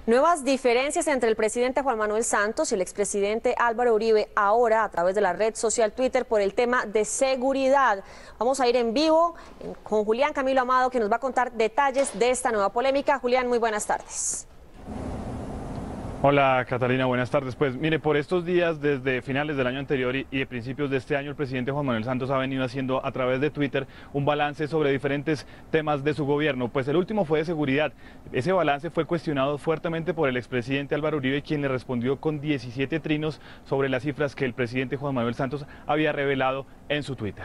Nuevas diferencias entre el presidente Juan Manuel Santos y el expresidente Álvaro Uribe, ahora a través de la red social Twitter por el tema de seguridad. Vamos a ir en vivo con Julián Camilo Amado, que nos va a contar detalles de esta nueva polémica. Julián, muy buenas tardes. Hola Catalina, buenas tardes. Pues mire, por estos días, desde finales del año anterior y de principios de este año, el presidente Juan Manuel Santos ha venido haciendo a través de Twitter un balance sobre diferentes temas de su gobierno. Pues el último fue de seguridad. Ese balance fue cuestionado fuertemente por el expresidente Álvaro Uribe, quien le respondió con 17 trinos sobre las cifras que el presidente Juan Manuel Santos había revelado en su Twitter.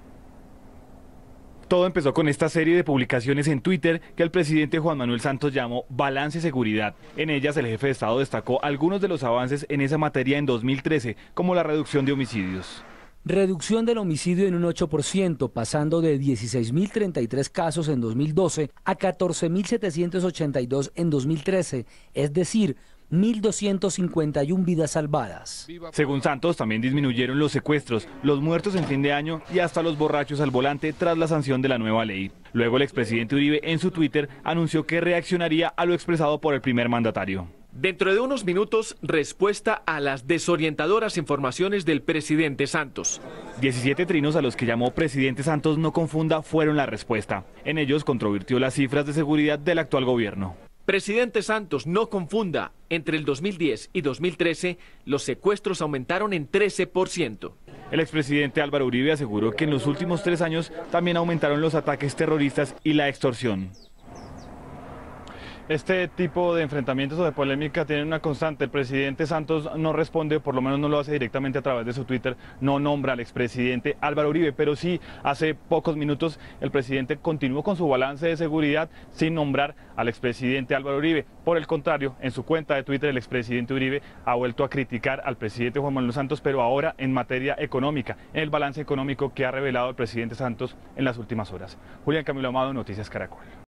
Todo empezó con esta serie de publicaciones en Twitter que el presidente Juan Manuel Santos llamó Balance Seguridad. En ellas el jefe de Estado destacó algunos de los avances en esa materia en 2013, como la reducción de homicidios. Reducción del homicidio en un 8%, pasando de 16.033 casos en 2012 a 14.782 en 2013, es decir, 1.251 vidas salvadas. Según Santos, también disminuyeron los secuestros, los muertos en fin de año y hasta los borrachos al volante tras la sanción de la nueva ley. Luego el expresidente Uribe en su Twitter anunció que reaccionaría a lo expresado por el primer mandatario. Dentro de unos minutos, respuesta a las desorientadoras informaciones del presidente Santos. 17 trinos a los que llamó presidente Santos no confunda fueron la respuesta. En ellos controvirtió las cifras de seguridad del actual gobierno. Presidente Santos, no confunda, entre el 2010 y 2013 los secuestros aumentaron en 13%. El expresidente Álvaro Uribe aseguró que en los últimos 3 años también aumentaron los ataques terroristas y la extorsión. Este tipo de enfrentamientos o de polémica tienen una constante. El presidente Santos no responde, por lo menos no lo hace directamente a través de su Twitter, no nombra al expresidente Álvaro Uribe, pero sí hace pocos minutos el presidente continuó con su balance de seguridad sin nombrar al expresidente Álvaro Uribe. Por el contrario, en su cuenta de Twitter el expresidente Uribe ha vuelto a criticar al presidente Juan Manuel Santos, pero ahora en materia económica, en el balance económico que ha revelado el presidente Santos en las últimas horas. Julián Camilo Amado, Noticias Caracol.